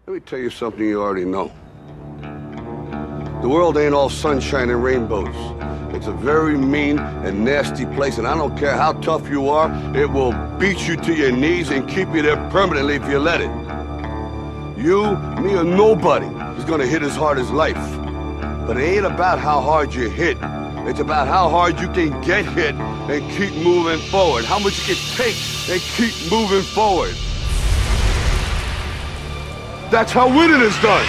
Let me tell you something you already know. The world ain't all sunshine and rainbows. It's a very mean and nasty place, and I don't care how tough you are, it will beat you to your knees and keep you there permanently if you let it. You, me, or nobody is gonna hit as hard as life. But it ain't about how hard you hit. It's about how hard you can get hit and keep moving forward. How much you can take and keep moving forward. That's how winning is done.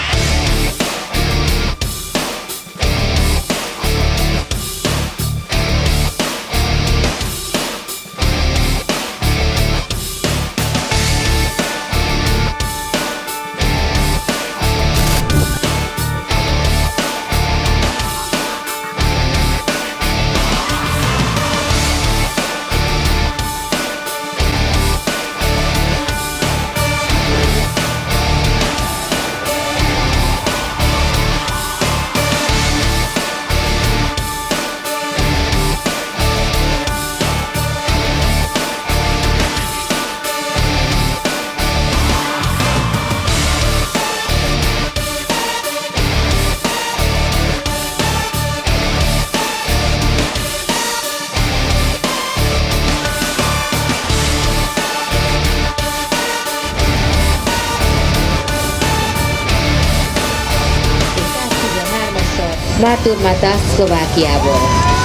Bátor Mata Szlovákiából.